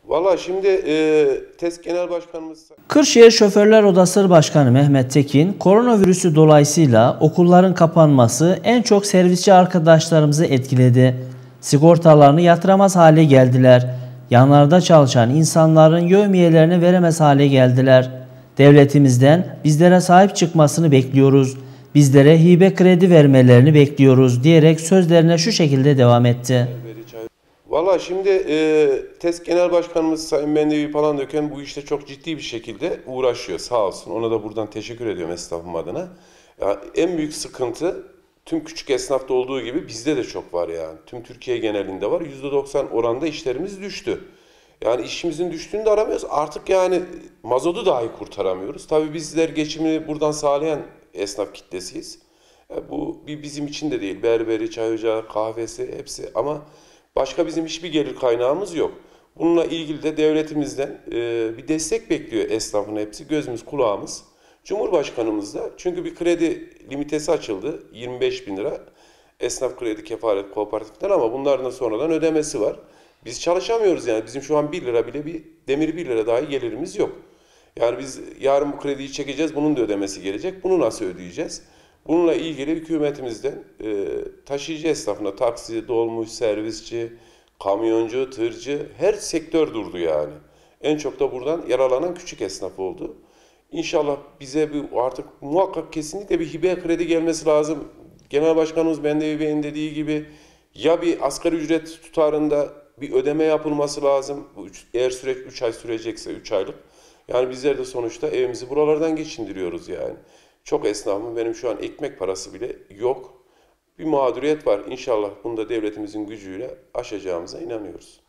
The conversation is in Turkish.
Valla şimdi TESK Genel Başkanımız... Kırşehir Şoförler Odası Başkanı Mehmet Tekin, koronavirüsü dolayısıyla okulların kapanması en çok servisçi arkadaşlarımızı etkiledi. Sigortalarını yatıramaz hale geldiler. Yanlarda çalışan insanların yevmiyelerini veremez hale geldiler. Devletimizden bizlere sahip çıkmasını bekliyoruz. Bizlere hibe kredi vermelerini bekliyoruz diyerek sözlerine şu şekilde devam etti. Valla şimdi TESK Genel Başkanımız Sayın Mendevi Palandöken bu işte çok ciddi bir şekilde uğraşıyor, sağ olsun. Ona da buradan teşekkür ediyorum esnafım adına. Ya, en büyük sıkıntı tüm küçük esnafta olduğu gibi bizde de çok var yani. Tüm Türkiye genelinde var. %90 oranda işlerimiz düştü. Yani işimizin düştüğünü de aramıyoruz. Artık yani mazotu dahi kurtaramıyoruz. Tabii bizler geçimini buradan sağlayan esnaf kitlesiyiz. Bu bizim için de değil. Berberi, çay ocağı, kahvesi hepsi, ama başka bizim hiçbir gelir kaynağımız yok. Bununla ilgili de devletimizden bir destek bekliyor esnafın hepsi. Gözümüz kulağımız Cumhurbaşkanımız da. Çünkü bir kredi limitesi açıldı. 25 bin lira. Esnaf kredi kefalet kooperatiften, ama bunların da sonradan ödemesi var. Biz çalışamıyoruz yani. Bizim şu an 1 lira bile, bir demir 1 lira dahi gelirimiz yok. Yani biz yarın bu krediyi çekeceğiz. Bunun da ödemesi gelecek. Bunu nasıl ödeyeceğiz? Bununla ilgili hükümetimizden taşıyıcı esnafına, taksi, dolmuş, servisçi, kamyoncu, tırcı, her sektör durdu yani. En çok da buradan yaralanan küçük esnaf oldu. İnşallah bize artık muhakkak kesinlikle bir hibe kredi gelmesi lazım. Genel Başkanımız Mendevi Bey'in dediği gibi ya bir asgari ücret tutarında bir ödeme yapılması lazım. Eğer süreç 3 ay sürecekse 3 aylık. Yani bizler de sonuçta evimizi buralardan geçindiriyoruz yani. Çok esnafım, benim şu an ekmek parası bile yok. Bir mağduriyet var. İnşallah bunu da devletimizin gücüyle aşacağımıza inanıyoruz.